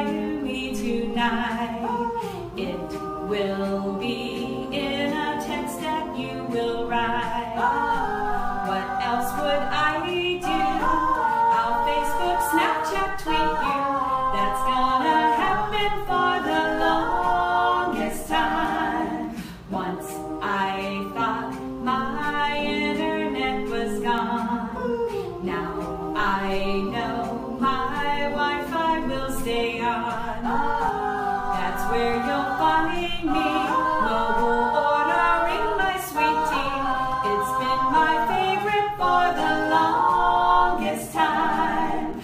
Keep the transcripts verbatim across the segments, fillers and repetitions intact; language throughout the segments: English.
me tonight. It will be in a text that you will write. What else would I do? I'll Facebook, Snapchat, tweet you. That's gonna happen for the longest time. Once I thought my internet was gone. Now I know my Wi-Fi will stay on. That's where you'll find me, mobile ordering my sweet tea. It's been my favorite for the longest time.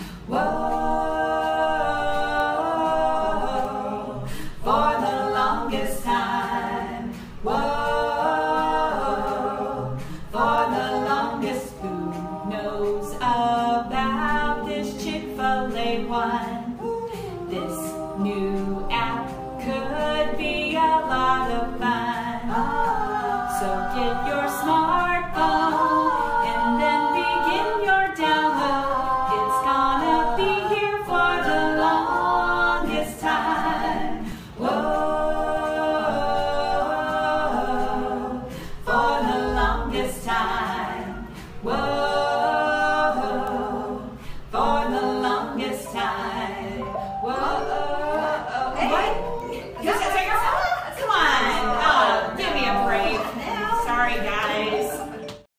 Whoa, for the longest time. Whoa, for the longest. Who knows about this Chick-fil-A One?